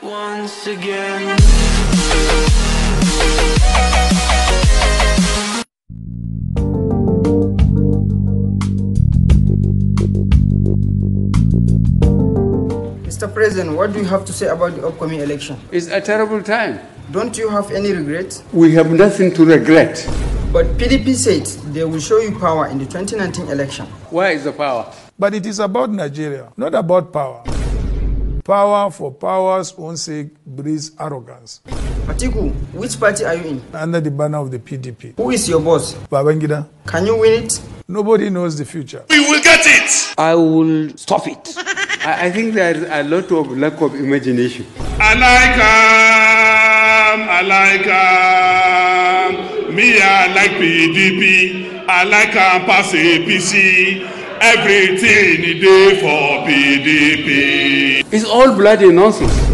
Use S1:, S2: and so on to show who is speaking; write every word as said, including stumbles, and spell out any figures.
S1: once again.
S2: Mister President, what do you have to say about the upcoming election?
S3: It's a terrible time.
S2: Don't you have any regrets?
S3: We have nothing to regret.
S2: But P D P said they will show you power in the twenty nineteen election.
S3: Where is the power?
S4: But it is about Nigeria, not about power. Power for power's own sake breeds arrogance.
S2: Atiku, which party are you in?
S4: Under the banner of the P D P.
S2: Who is your boss?
S4: Babangida.
S2: Can you win it?
S4: Nobody knows the future.
S5: We will get it!
S3: I will stop it. I, I think there is a lot of lack of imagination.
S5: I like him, I like him. Me, I like P D P. I like him pass A P C. Everything he do for P D P.
S3: It's all bloody nonsense.